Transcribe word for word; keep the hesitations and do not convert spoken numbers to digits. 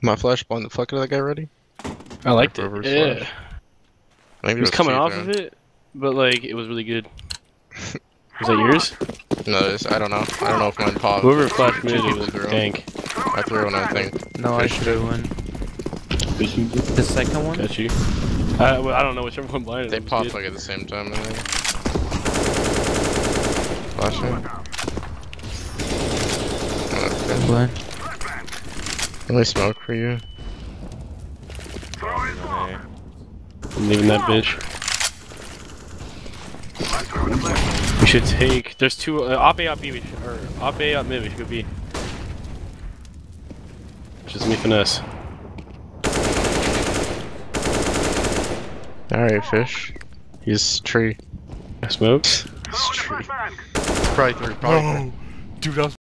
My flash blind the fuck out of that guy already? I liked it. Reverse Yeah. flash. Maybe He was it coming cheap, off man. of it, but like it was really good. Was that yours? No, it's, I don't know. I don't know if mine popped. Whoever flashed mid, Two it was people threw. tank. I threw one, I think. No, I Fish threw one. The second one? Got you. I, well, I don't know whichever one blinded. They was popped good. like at the same time, I think. Flashing. What? Really smoke for you. I'm leaving that bitch. We should take. There's two. Uh, op A, op B, we should, or op A, op mid. We should go B. Just me finesse. Alright, fish. He's tree. I smoked. He's tree. Probably three, probably three. Dude, I was